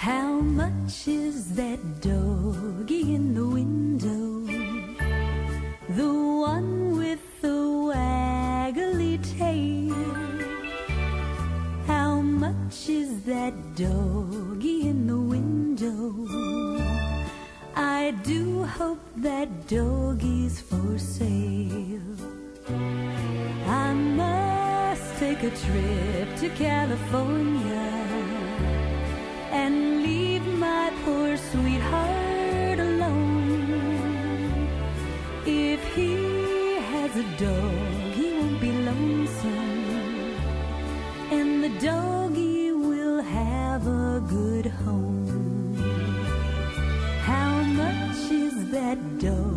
How much is that doggy in the window? The one with the waggly tail. How much is that doggy in the window? I do hope that doggy's for sale. I must take a trip to California and leave my poor sweetheart alone. If he has a dog, he won't be lonesome, and the doggy will have a good home. How much is that dog